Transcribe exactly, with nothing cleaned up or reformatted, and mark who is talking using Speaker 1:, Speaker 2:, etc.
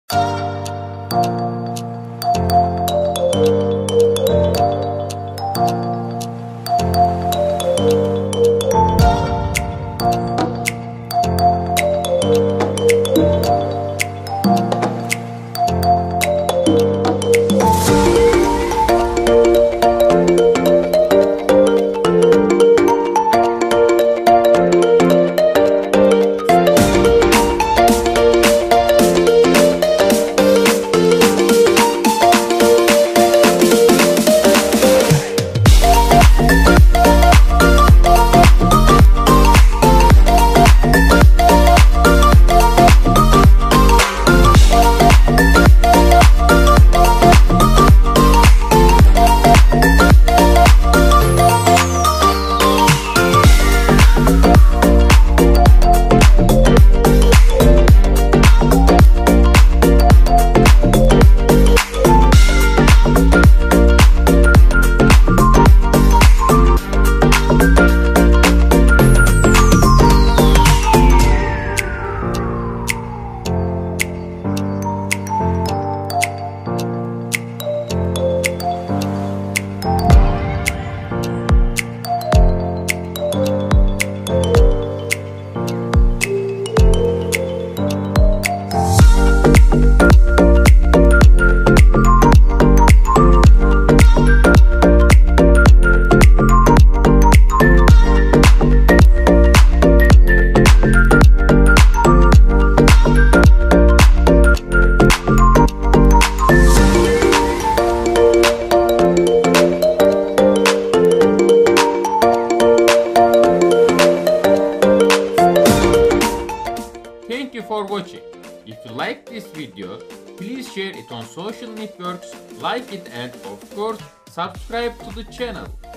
Speaker 1: Thank you for watching. If you like this video, please share it on social networks, like it, and of course subscribe to the channel.